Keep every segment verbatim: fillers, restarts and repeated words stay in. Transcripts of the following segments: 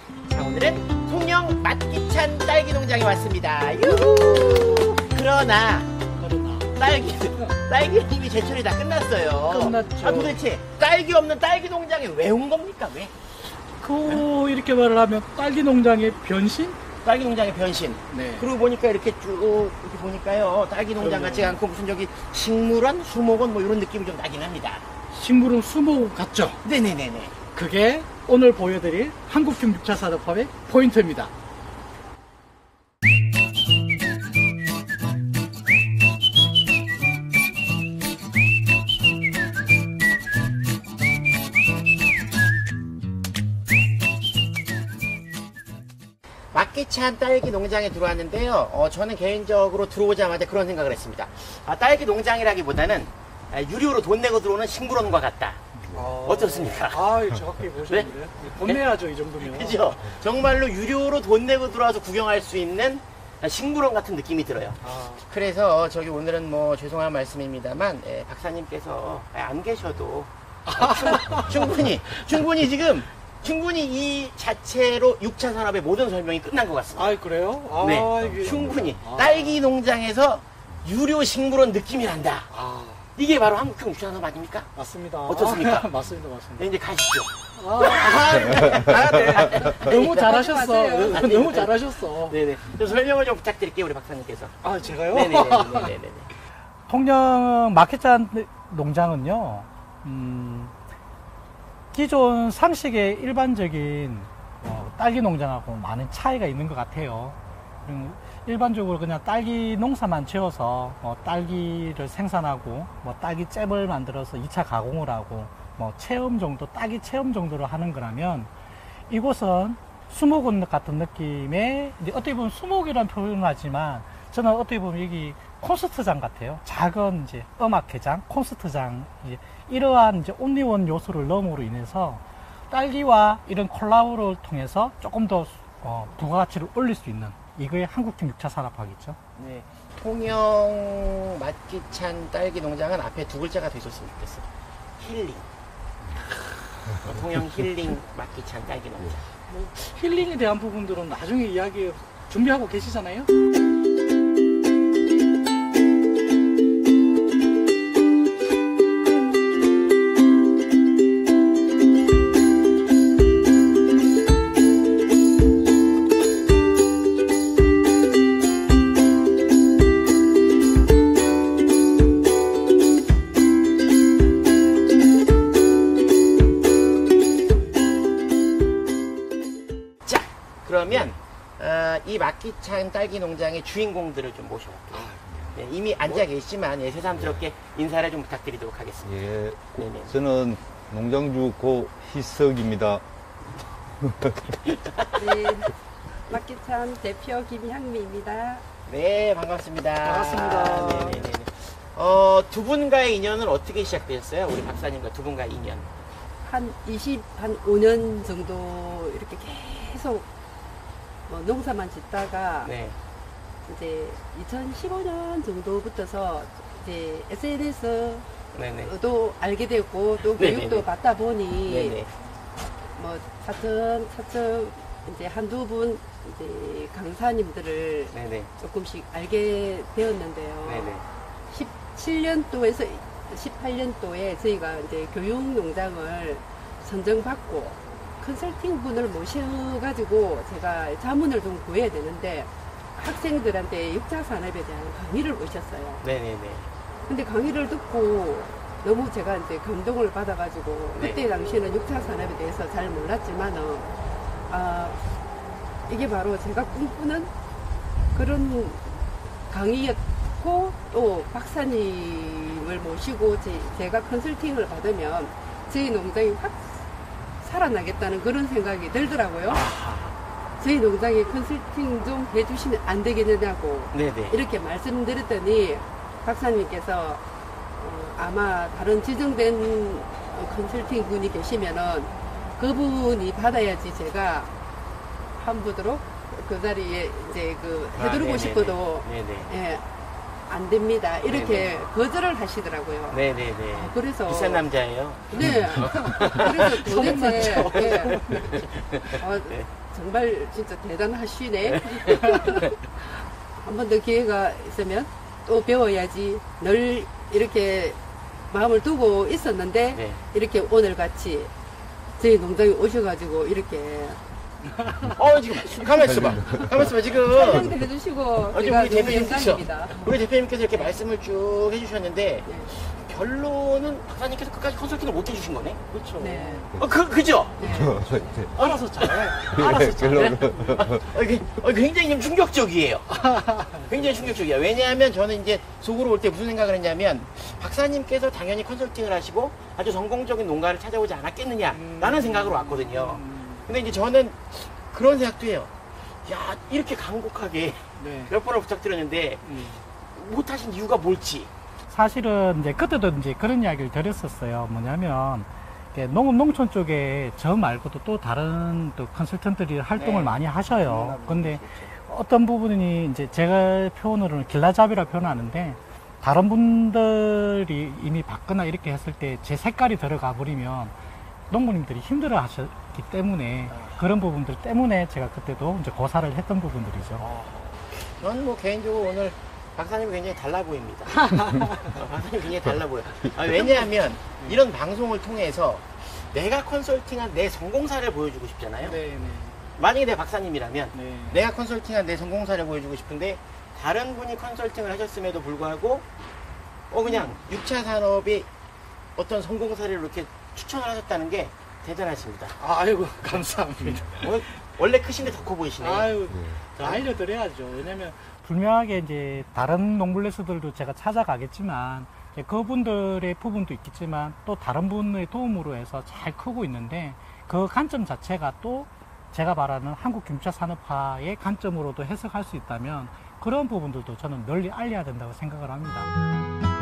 자, 오늘은 통영 맛기찬 딸기 농장에 왔습니다. 유후! 그러나 딸기, 딸기 이미 제철이 다 끝났어요. 끝났죠. 아, 도대체 딸기 없는 딸기 농장에 왜 온 겁니까? 왜? 그 이렇게 말을 하면 딸기 농장의 변신? 딸기 농장의 변신. 네. 그리고 보니까 이렇게 쭉 이렇게 보니까요, 딸기 농장 같지 않고 무슨 저기 식물원, 수목원 뭐 이런 느낌이 좀 나긴 합니다. 식물은 수목 같죠? 네네네네. 그게 오늘 보여드릴 한국형 육 차 산업화의 포인트입니다. 맛기찬 딸기 농장에 들어왔는데요. 어, 저는 개인적으로 들어오자마자 그런 생각을 했습니다. 아, 딸기 농장이라기보다는 아, 유료로 돈 내고 들어오는 식물원과 같다. 아, 어떻습니까? 아, 정확히 보셨는데. 네? 돈 내야죠, 이 정도면. 그죠? 정말로 유료로 돈 내고 들어와서 구경할 수 있는 식물원 같은 느낌이 들어요. 아. 그래서 저기 오늘은 뭐 죄송한 말씀입니다만, 예, 박사님께서 안 계셔도 어, 충, 충분히, 충분히 지금 충분히 이 자체로 육 차 산업의 모든 설명이 끝난 것 같습니다. 아, 그래요? 아, 네, 이게... 충분히 아. 딸기 농장에서 유료 식물원 느낌이 난다. 아, 이게 바로 한국형 육 차 산업 아닙니까? 맞습니다. 어떻습니까? 아, 맞습니다, 맞습니다. 네, 이제 가시죠. 아, 아, 네. 아, 네. 너무 잘하셨어. 아, 네. 너무 잘하셨어. 네네. 좀 설명을 좀 부탁드릴게요, 우리 박사님께서. 아, 제가요? 네네네. 통영 마켓잔 농장은요, 음, 기존 상식의 일반적인 어, 딸기 농장하고 많은 차이가 있는 것 같아요. 음, 일반적으로 그냥 딸기 농사만 지어서 뭐 딸기를 생산하고 뭐 딸기 잼을 만들어서 이 차 가공을 하고 뭐 체험 정도, 딸기 체험 정도로 하는 거라면 이곳은 수목원 같은 느낌의, 이제 어떻게 보면 수목이라는 표현을 하지만 저는 어떻게 보면 여기 콘서트장 같아요. 작은 이제 음악회장, 콘서트장, 이제 이러한 이제 온리원 요소를 넣음으로 인해서 딸기와 이런 콜라보를 통해서 조금 더 어, 부가가치를 올릴 수 있는 이거의 한국형 육 차 산업화겠죠. 네. 통영 맛기찬 딸기 농장은 앞에 두 글자가 더 있었으면 좋겠어. 힐링. 어, 통영 힐링 맛기찬 딸기 농장. 뭐, 힐링에 대한 부분들은 나중에 이야기 준비하고 계시잖아요. 그러면 어, 이 맛기찬 딸기 농장의 주인공들을 좀 모셔볼게요. 네, 이미 앉아 계시지만 예, 새삼스럽게 인사를 좀 부탁드리도록 하겠습니다. 예, 네네. 저는 농장주 고희석입니다. 네, 맛기찬 대표 김향미입니다. 네, 반갑습니다. 반갑습니다. 네네네. 어, 두 분과의 인연은 어떻게 시작되셨어요? 우리 박사님과 두 분과의 인연. 한 이십, 한 오 년 정도 이렇게 계속 어, 농사만 짓다가 네. 이제 이천십오 년 정도부터서 이제 에스엔에스도 네네. 알게 되고 또 네네네. 교육도 받다 보니 네네. 뭐 차츰 차츰 이제 한두 분 이제 강사님들을 네네. 조금씩 알게 되었는데요. 네네. 십칠 년도에서 십팔 년도에 저희가 이제 교육 농장을 선정받고 컨설팅 분을 모셔가지고 제가 자문을 좀 구해야 되는데 학생들한테 육 차 산업에 대한 강의를 모셨어요. 네네네. 근데 강의를 듣고 너무 제가 이제 감동을 받아가지고 네. 그때 당시에는 육 차 산업에 대해서 잘 몰랐지만은 아 이게 바로 제가 꿈꾸는 그런 강의였고 또 박사님을 모시고 제, 제가 컨설팅을 받으면 저희 농장이 확 살아나겠다는 그런 생각이 들더라고요. 저희 농장에 컨설팅 좀 해주시면 안 되겠느냐고 네네. 이렇게 말씀드렸더니 박사님께서 어, 아마 다른 지정된 컨설팅 분이 계시면은 그분이 받아야지 제가 한부도록 그 자리에 이제 그 해드리고 아, 네네네. 싶어도 네네. 예, 안 됩니다. 이렇게 네네. 거절을 하시더라고요. 네네네. 그래서 비싼 남자예요. 네. 그래서 도대체 예. 어, 네. 정말 진짜 대단하시네. 한 번 더 기회가 있으면 또 배워야지. 늘 이렇게 마음을 두고 있었는데 네. 이렇게 오늘 같이 저희 농장에 오셔가지고 이렇게 어, 지금, 가만 있어봐. 가만 있어봐, 지금. 설명도 해주시고 어, 지금 제가 우리 너무 대표님께서, 영광입니다. 우리 대표님께서 이렇게 말씀을 쭉 해주셨는데, 네. 결론은 박사님께서 끝까지 컨설팅을 못 해주신 거네? 그렇죠. 네. 어, 그, 그죠? 네. 알아서 잘해. 알았어, 결론은. 어, 이게, 어, 굉장히 좀 충격적이에요. 굉장히 충격적이야. 왜냐하면 저는 이제 속으로 올 때 무슨 생각을 했냐면, 박사님께서 당연히 컨설팅을 하시고 아주 성공적인 농가를 찾아오지 않았겠느냐라는 생각으로 왔거든요. 근데 이제 저는 그런 생각도 해요. 야, 이렇게 간곡하게 네. 몇 번을 부탁드렸는데, 음. 못하신 이유가 뭘지. 사실은 이제 그때도 이제 그런 이야기를 드렸었어요. 뭐냐면 이렇게 농업 농촌 쪽에 저 말고도 또 다른 또 컨설턴트들이 활동을 네. 많이 하셔요. 근데 어떤 부분이 이제 제가 표현으로는 길라잡이라 표현하는데 다른 분들이 이미 받거나 이렇게 했을 때 제 색깔이 들어가 버리면 농부님들이 힘들어 하셨기 때문에 그런 부분들 때문에 제가 그때도 이제 고사를 했던 부분들이죠. 저는 뭐 개인적으로 오늘 박사님이 굉장히 달라 보입니다. 어, 박사님이 굉장히 달라 보여요. 아, 왜냐하면 이런 방송을 통해서 내가 컨설팅한 내 성공사를 보여주고 싶잖아요. 네, 네. 만약에 내가 박사님이라면 네. 내가 컨설팅한 내 성공사를 보여주고 싶은데 다른 분이 컨설팅을 하셨음에도 불구하고 어 그냥 육 차 산업의 어떤 성공사를 이렇게 추천을 하셨다는 게 대단하십니다. 아이고, 감사합니다. 어, 원래 크신데 더 커 보이시네. 아유, 더 알려드려야죠. 왜냐면 분명하게 이제 다른 농블레스들도 제가 찾아가겠지만 이제 그분들의 부분도 있겠지만 또 다른 분의 도움으로 해서 잘 크고 있는데 그 관점 자체가 또 제가 말하는 한국 김차 산업화의 관점으로도 해석할 수 있다면 그런 부분들도 저는 널리 알려야 된다고 생각을 합니다.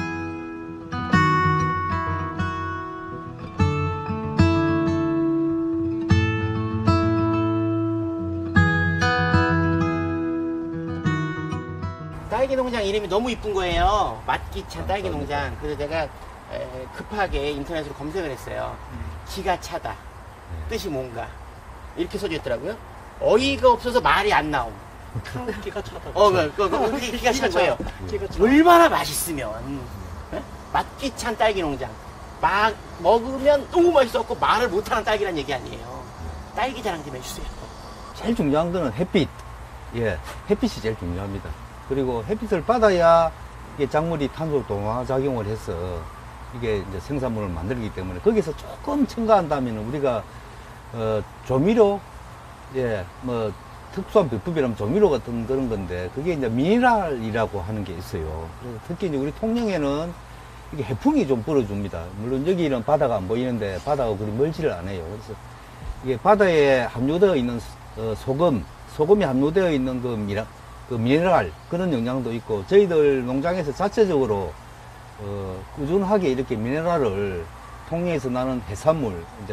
딸기 농장 이름이 너무 이쁜 거예요. 맛기찬 딸기 농장. 그래서 제가 에, 급하게 인터넷으로 검색을 했어요. 기가 차다. 뜻이 뭔가. 이렇게 써져 있더라고요. 어이가 없어서 말이 안 나옴. 기가 차다. 어, 그, 그, 그, 그게 기가 찬 거예요. 기가 차. 얼마나 맛있으면. 에? 맛기찬 딸기 농장. 막 먹으면 너무 맛있었고 말을 못하는 딸기란 얘기 아니에요. 딸기 자랑 좀 해주세요. 제일 중요한 거는 햇빛. 예, 햇빛이 제일 중요합니다. 그리고 햇빛을 받아야 이게 작물이 탄소 동화 작용을 해서 이게 이제 생산물을 만들기 때문에 거기서 조금 첨가한다면 우리가 어, 조미료, 예, 뭐 특수한 비법이라면 조미료 같은 그런 건데 그게 이제 미네랄이라고 하는 게 있어요. 그래서 특히 이제 우리 통영에는 이게 해풍이 좀 불어줍니다. 물론 여기는 바다가 안 보이는데 바다가 그리 멀지를 않아요. 그래서 이게 바다에 함유되어 있는 어, 소금, 소금이 함유되어 있는 그 미라, 그 미네랄 그런 영향도 있고 저희들 농장에서 자체적으로 어, 꾸준하게 이렇게 미네랄을 통영에서 나는 해산물 이제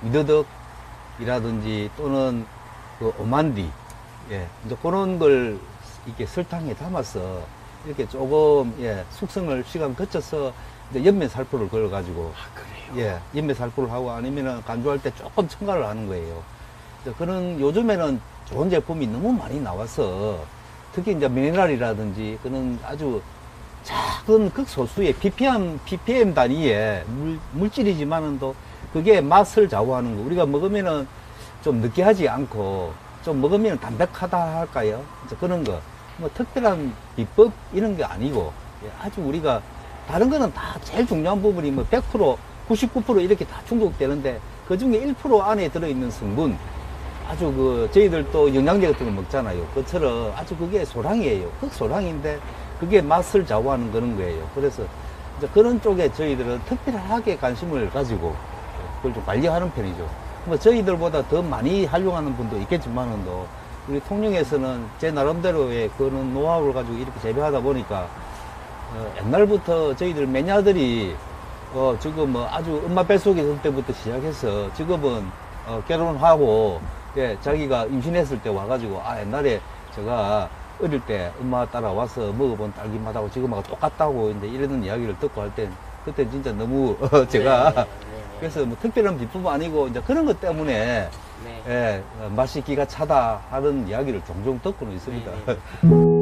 미더덕이라든지 또는 그 오만디 예 이제 그런 걸 이렇게 설탕에 담아서 이렇게 조금 예 숙성을 시간 거쳐서 이제 연매 살포를 걸어 가지고 아, 그래요? 예 연매 살포를 하고 아니면은 간주할 때 조금 첨가를 하는 거예요. 그런 요즘에는 좋은 제품이 너무 많이 나와서 특히 이제 미네랄이라든지 그런 아주 작은 극소수의 ppm, ppm 단위의 물, 물질이지만은 또 그게 맛을 좌우하는 거. 우리가 먹으면은 좀 느끼하지 않고 좀 먹으면 담백하다 할까요? 이제 그런 거. 뭐 특별한 비법 이런 게 아니고 아주 우리가 다른 거는 다 제일 중요한 부분이 뭐 백 퍼센트, 구십구 퍼센트 이렇게 다 충족되는데 그 중에 일 퍼센트 안에 들어있는 성분 아주 그 저희들 또 영양제 같은 거 먹잖아요. 그처럼 아주 그게 소량이에요. 극소량인데 그게 맛을 좌우하는 그런 거예요. 그래서 이제 그런 쪽에 저희들은 특별하게 관심을 가지고 그걸 좀 관리하는 편이죠. 뭐 저희들보다 더 많이 활용하는 분도 있겠지만은 또 우리 통영에서는 제 나름대로의 그런 노하우를 가지고 이렇게 재배하다 보니까 어 옛날부터 저희들 매니아들이 어 지금 뭐 아주 엄마 뱃속에 있을 때부터 시작해서 지금은 어 결혼하고 예, 자기가 임신했을 때 와가지고, 아, 옛날에 제가 어릴 때 엄마 따라와서 먹어본 딸기 맛하고 지금하고 똑같다고 이제 이러는 이야기를 듣고 할 땐 그때 진짜 너무 제가 네, 네, 네. 그래서 뭐 특별한 비법 아니고 이제 그런 것 때문에 네. 예, 어, 맛이 기가 차다 하는 이야기를 종종 듣고는 있습니다. 네, 네.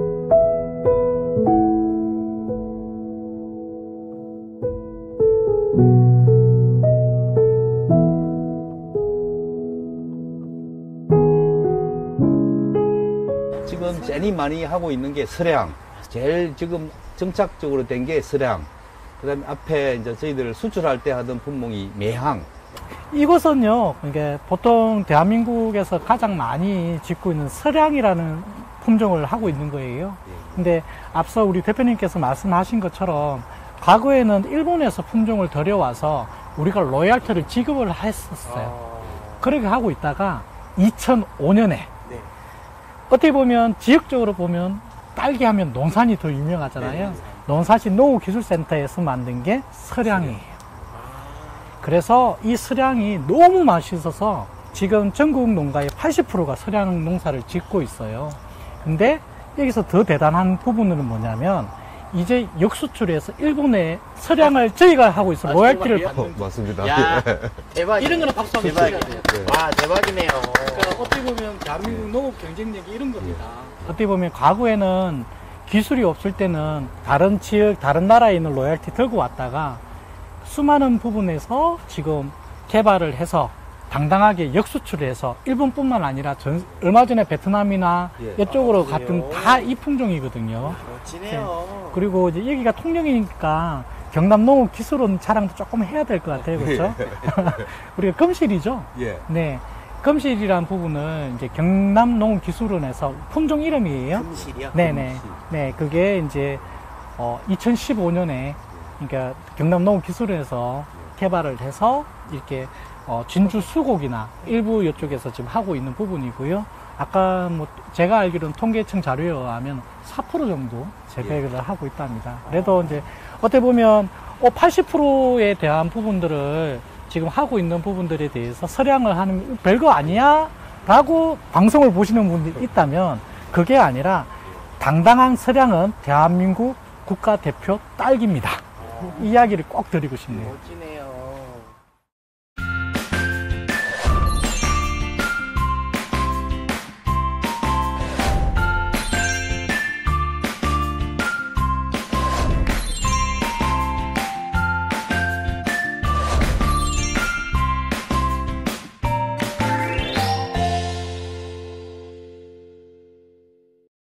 지금 제일 많이 하고 있는 게 서량. 제일 지금 정착적으로 된 게 서량. 그 다음에 앞에 이제 저희들 수출할 때 하던 품목이 매항. 이것은요, 이게 보통 대한민국에서 가장 많이 짓고 있는 서량이라는 품종을 하고 있는 거예요. 근데 앞서 우리 대표님께서 말씀하신 것처럼 과거에는 일본에서 품종을 들여와서 우리가 로얄티를 지급을 했었어요. 어, 그렇게 하고 있다가 이천오 년에 네. 어떻게 보면 지역적으로 보면 딸기 하면 농산이 더 유명하잖아요. 네. 농사시 농업기술센터에서 만든 게 서량이에요. 그래서 이 서량이 너무 맛있어서 지금 전국 농가의 팔십 퍼센트가 서량 농사를 짓고 있어요. 근데 여기서 더 대단한 부분은 뭐냐면 이제 역수출해서 일본에 서량을 저희가 하고 있어요. 아, 로얄티를 정말요? 받- 어, 맞습니다. 야, 예. 대박. 이런 거는 박수 한번 쳐야 대박이네요. 돼요. 와, 대박이네요. 그러니까 어떻게 보면 대한민국 농업 경쟁력이 이런 겁니다. 어떻게 보면 과거에는 기술이 없을 때는 다른 지역, 다른 나라에 있는 로얄티 들고 왔다가 수많은 부분에서 지금 개발을 해서 당당하게 역수출을 해서 일본뿐만 아니라 전, 얼마 전에 베트남이나 예. 이쪽으로 아, 그래요? 갔던 다 이 품종이거든요. 멋지네요. 그리고 이제 여기가 통영이니까 경남 농업 기술원 자랑도 조금 해야 될 것 같아요. 그렇죠? 우리가 금실이죠. 예. 네. 금실이라는 부분은 이제 경남 농업 기술원에서 품종 이름이에요. 금실이요? 네네. 네, 그게 이제, 어, 이천십오 년에, 그러니까 경남 농업기술원에서 개발을 해서 이렇게, 어, 진주 수곡이나 일부 이쪽에서 지금 하고 있는 부분이고요. 아까 뭐, 제가 알기로는 통계청 자료에 의하면 사 퍼센트 정도 재배를 하고 있답니다. 그래도 이제, 어떻게 보면, 어, 팔십 퍼센트에 대한 부분들을 지금 하고 있는 부분들에 대해서 서량을 하는 별거 아니야? 라고 방송을 보시는 분들이 있다면, 그게 아니라, 당당한 서량은 대한민국 국가대표 딸기입니다. 이 이야기를 꼭 드리고 싶네요. 멋지네.